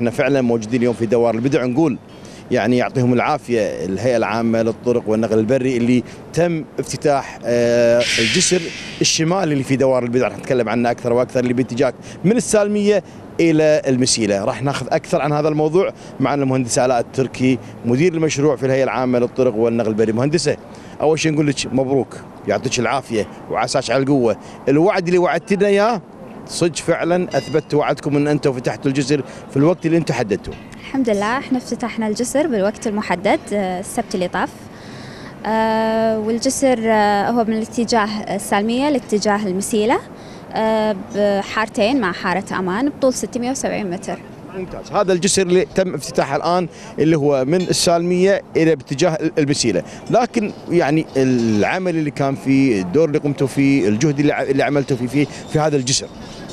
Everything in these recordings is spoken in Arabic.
احنا فعلا موجودين اليوم في دوار البدع، نقول يعني يعطيهم العافيه الهيئه العامه للطرق والنقل البري اللي تم افتتاح الجسر الشمالي اللي في دوار البدع. راح نتكلم عنه اكثر واكثر، اللي باتجاه من السالميه الى المسيله. راح ناخذ اكثر عن هذا الموضوع مع المهندس علاء التركي مدير المشروع في الهيئه العامه للطرق والنقل البري. مهندسه، اول شيء نقول لك مبروك، يعطيك العافيه وعساك على القوه. الوعد اللي وعدتنا اياه صدق فعلا اثبتوا وعدكم ان انتم فتحتوا الجسر في الوقت اللي انتم حددتوه. الحمد لله احنا افتتحنا الجسر بالوقت المحدد السبت اللي طاف. والجسر هو من الاتجاه السالمية لاتجاه المسيلة بحارتين مع حارة أمان بطول 670 متر. ممتاز. هذا الجسر اللي تم افتتاحه الآن اللي هو من السالمية إلى باتجاه المسيلة، لكن يعني العمل اللي كان فيه، الدور اللي قمتوا فيه، الجهد اللي عملتوا فيه في هذا الجسر،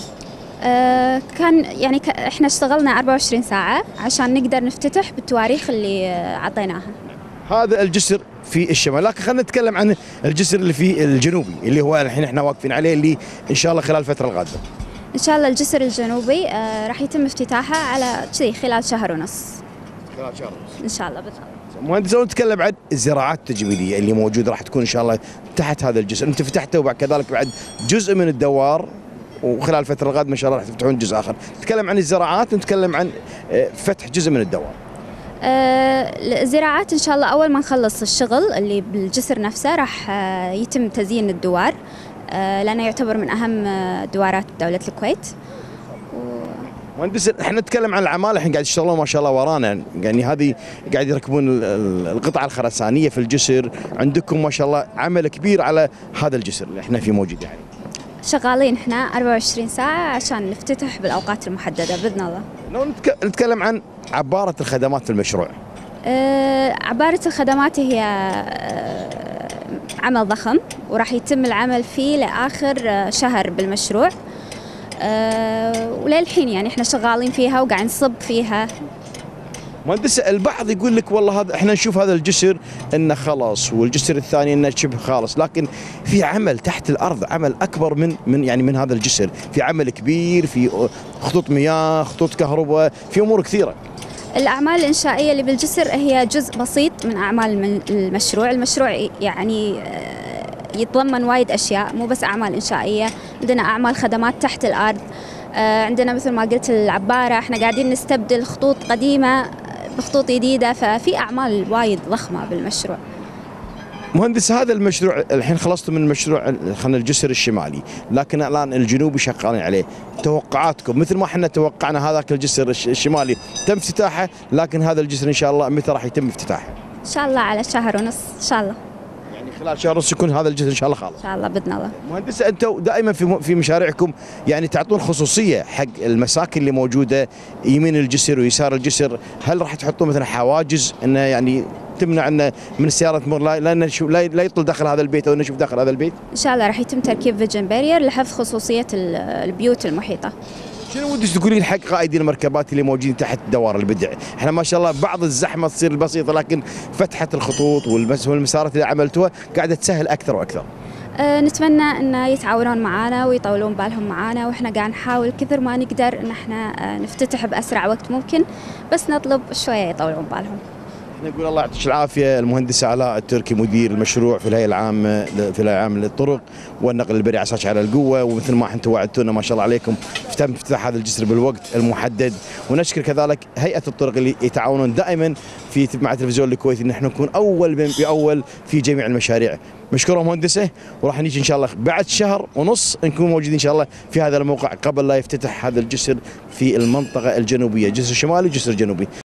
كان يعني احنا اشتغلنا 24 ساعة عشان نقدر نفتتح بالتواريخ اللي عطيناها. هذا الجسر في الشمال، لكن خلينا نتكلم عن الجسر اللي في الجنوبي اللي هو الحين احنا واقفين عليه، اللي ان شاء الله خلال الفترة القادمة. ان شاء الله الجسر الجنوبي راح يتم افتتاحه على خلال شهر ونص. خلال شهر ونص ان شاء الله بالخير. مهندس، لو نتكلم عن الزراعات التجميلية اللي موجودة راح تكون ان شاء الله تحت هذا الجسر، انت فتحته وبعد كذلك بعد جزء من الدوار، وخلال الفترة القادمة ان شاء الله راح تفتحون جزء اخر. نتكلم عن الزراعات ونتكلم عن فتح جزء من الدوار. الزراعات ان شاء الله اول ما نخلص الشغل اللي بالجسر نفسه راح يتم تزيين الدوار، لانه يعتبر من اهم دوارات دولة الكويت. مهندس، احنا نتكلم عن العماله الحين قاعد يشتغلون ما شاء الله ورانا، يعني هذه قاعد يركبون القطع الخرسانيه في الجسر، عندكم ما شاء الله عمل كبير على هذا الجسر اللي احنا فيه موجود. يعني شغالين احنا 24 ساعه عشان نفتتح بالاوقات المحدده باذن الله. لو نتكلم عن عباره الخدمات في المشروع. عباره الخدمات هي عمل ضخم وراح يتم العمل فيه لاخر شهر بالمشروع، وللحين يعني احنا شغالين فيها وقاعد نصب فيها. مهندس، البعض يقول لك والله هذا احنا نشوف هذا الجسر انه خلاص والجسر الثاني انه شبه خالص، لكن في عمل تحت الارض، عمل اكبر من هذا الجسر، في عمل كبير، في خطوط مياه، خطوط كهرباء، في امور كثيره. الأعمال الإنشائية اللي بالجسر هي جزء بسيط من أعمال المشروع. المشروع يعني يتضمن وايد أشياء، مو بس أعمال إنشائية، عندنا أعمال خدمات تحت الأرض، عندنا مثل ما قلت العبارة، احنا قاعدين نستبدل خطوط قديمة بخطوط جديدة، ففي أعمال وايد ضخمة بالمشروع. مهندس، هذا المشروع الحين خلصتوا من المشروع خلينا الجسر الشمالي، لكن الان الجنوبي شغالين عليه. توقعاتكم مثل ما احنا توقعنا هذاك الجسر الشمالي تم افتتاحه، لكن هذا الجسر ان شاء الله متى راح يتم افتتاحه؟ ان شاء الله على شهر ونص ان شاء الله. يعني خلال شهر ونص يكون هذا الجسر ان شاء الله خالص. ان شاء الله باذن الله. مهندسه، انتم دائما في مشاريعكم يعني تعطون خصوصيه حق المساكن اللي موجوده يمين الجسر ويسار الجسر، هل راح تحطون مثلا حواجز انه يعني تمنع انه من السياره تمر لا يطل داخل هذا البيت او نشوف داخل هذا البيت؟ ان شاء الله راح يتم تركيب فيجن بارير لحفظ خصوصيه البيوت المحيطه. شنو ودك تقولين حق قائدين المركبات اللي موجودين تحت دوار البدع؟ احنا ما شاء الله بعض الزحمه تصير بسيطه، لكن فتحه الخطوط والمسارات اللي عملتوها قاعده تسهل اكثر واكثر. نتمنى ان يتعاونون معنا ويطولون بالهم معنا، واحنا قاعد نحاول كثر ما نقدر ان احنا نفتتح باسرع وقت ممكن، بس نطلب شويه يطولون بالهم. نقول الله يعطيك العافيه المهندس علاء التركي مدير المشروع في الهيئه العامه للطرق والنقل البري، عساك على القوه، ومثل ما انتم وعدتونا ما شاء الله عليكم تم افتتاح هذا الجسر بالوقت المحدد. ونشكر كذلك هيئه الطرق اللي يتعاونون دائما مع التلفزيون الكويتي ان احنا نكون اول باول في جميع المشاريع. مشكورة مهندسه، وراح نيجي ان شاء الله بعد شهر ونص نكون موجودين ان شاء الله في هذا الموقع قبل لا يفتتح هذا الجسر في المنطقه الجنوبيه، جسر شمالي وجسر جنوبي.